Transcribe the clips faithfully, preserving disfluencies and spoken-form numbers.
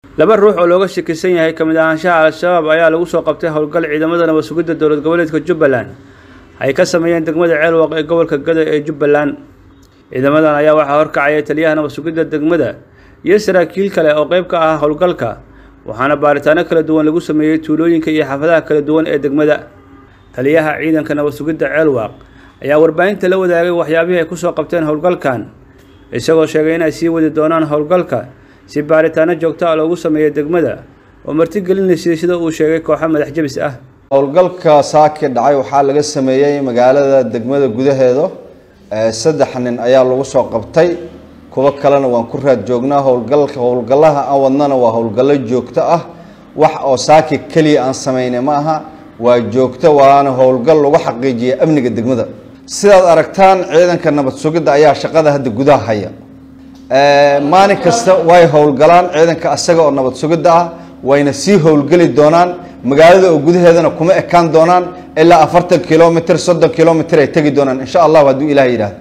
laba ruux oo looga shakisan yahay kamid ahaanshaha al-shabaab ayaa lagu soo qabtay howlgal ciidamada nabad sugidda dowlad goboleedka Jubbaland ay ka sameeyeen degmada Ceelwaq ee gobolka Gada ee Jubbaland. ciidamadan ayaa waxaa horkacaya taliyaha nabad sugidda degmada iyo saraakiil kale oo qayb ka ah howlgalka, waxaana baaritaano kala duwan lagu sameeyay tuulooyinka iyo xaafadaha kala duwan ee degmada. taliyaha ciidanka nabad sugidda Ceelwaq ayaa warbaahinta la wadaagay waxyaabihii ay ku soo qabteen howlgalkan, isagoo sheegay in ay sii wadi doonaan howlgalka si baaritaano joogto ah loogu sameeyo degmada oo marti gelinaysa sida uu sheegay kooxo madax jabis ah. howlgalka saaki dhacay waxaa laga sameeyay magaalada degmada gudaheeda saddex nin ayaa lagu soo qabtay, kuwa kalena waan ku raad joognaa. howlgalka howlgalaha aan wadnana waa howlgallo joogto ah, wax oo saaki kaliya aan sameynay ma aha, waa joogto, waana howlgal lagu xaqiijiyay amniga degmada. sidaad aragtaan ciidanka nabad sugidda ayaa shaqada hadda gudaha haya. maalin kasta way howlgalaan ciidanka asaga oo nabad sugidda ah, wayna sii howlgali doonaan magaalada oo gudaheedana kuma ekaan doonaan ilaa afartan kilomitir soddon kilomitir ay tagi doonaan insha Allah hadduu Ilaahay yiraahdo.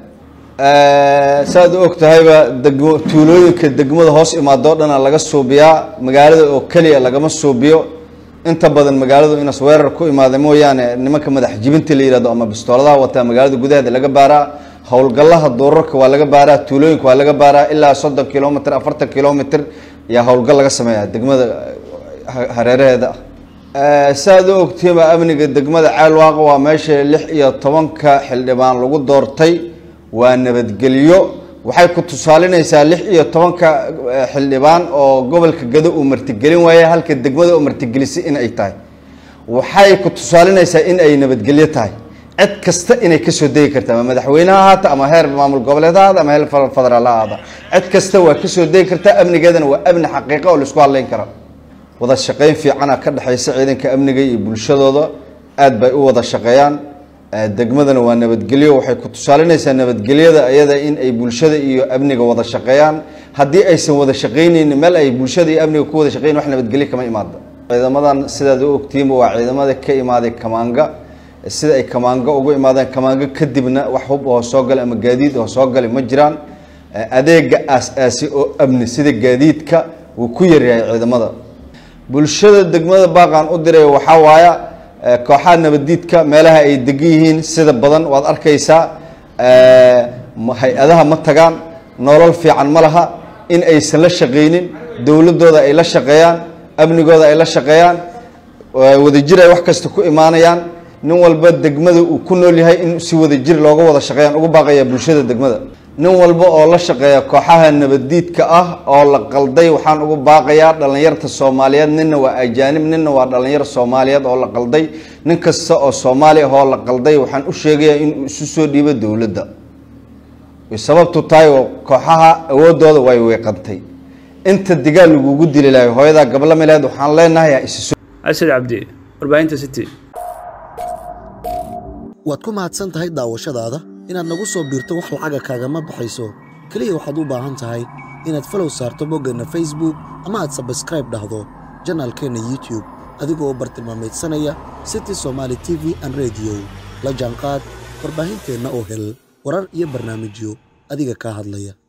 saad og tahayba tuulooyinka degmada hoos imaado dhana laga suubiyaa, magaalada oo kaliya lagama suubiyo. inta badan magaaladu inaas weerar ku imaado mooyaane nimanka madax jibinta la yiraahdo ama bistooladaha wata magaalada gudaheeda laga baaraa. howlgalaha doorarka waa laga baaraa, tuulooyinka waa laga baaraa ilaa soddon kilomitir afartan kilomitir ya howlgal laga sameeyaa degmada hareeraheeda. saad u ogtihiin amniga degmada Ceelwaq waa meesha lix iyo tobanka xildhibaan lagu doortay, waa nabadgelyo. waxay ku tusaalinaysaa lix iyo tobanka xildhibaan oo gobolka Gada uu martigelin waayay halka degmada uu martigelisay in ay tahay. waxay ku tusaalinaysaa in ay nabadgelyo tahay, cid kasta inay ka soo deegi kartaa madaxweynaha haata ama heer maamul goboleedaha ama heer federaalaha, cid kasta waa ka soo deegi kartaa. amnigeedana waa amni xaqiiqo oo la isku haleyn karo. wada shaqeyn fiican ka dhaxaysa ciidanka amniga iyo bulshadooda, aad bay u wada shaqeeyaan. degmadana waa nabadgelyo, waxay ku tusaalinaysaa nabadgelyada ayada in ay bulshada iyo amniga wada shaqeeyaan. haddii aysan wada shaqeynaynin meel ay bulshada iyo amniga ku wada shaqeeyaan wax nabadgelyo kama imaado. ciidamadan sidaad u ogtihiin waa ciidamada ka imaaday Kamaanga, sida ay Kamaanga ugu imaadeen Kamaanga kadibna wax hub oo soo gal ama gaadiid oo soo gal ma jiraan. adeega aas-aasi oo amni sida gaadiidka uu ku yaryahay ciidamada. bulshada degmada baaqan u diray waxa waaya kooxaha nabadiidka meelaha ay degan yihiin sida badan waad arkaysaa. hay-adaha ma tagaan, nolol fiican ma laha, in aysan la shaqeynin, dowladooda ay la shaqeeyaan, amnigooda ay la shaqeeyaan, wadajir ay wax kasta ku imaanayaan. nin walba degmada uu ku nool yahay in si wadajir looga wada shaqeeyaan ugu baaqaya bulshada degmada. nin walba oo la shaqeeya kooxaha nabadiidka ah oo la qalday waxaan ugu baaqayaa dhalinyarta Soomaaliyeed, ninna waa ajaanib ninna waa dhalinyar Soomaaliyeed oo la qalday. nin kasta oo Soomaali ah oo la qalday waxaan u sheegayaa in uu isu soo dhiibo dowladda. way sababtu tahay kooxaha awoodooda way weeqantay. inta digaal lagu dili lahayd hooyada gabla meeleed waxaan leenahay isu Asad Cabdi, warbaahinta City. waad ku mahadsan tahay daawashadaada. inaad nagu soo biirto wax lacag kaagama baxayso, kaliya waxaad u baahan tahay inaad follow saarto boggana Facebook ama aad subscribe dhahdo channelkeena YouTube adigoo bartilmaameedsanaya City Somali T V and Radio. la jaanqaad warbaahinteena oo hel warar iyo barnaamijyo adiga ka hadlaya.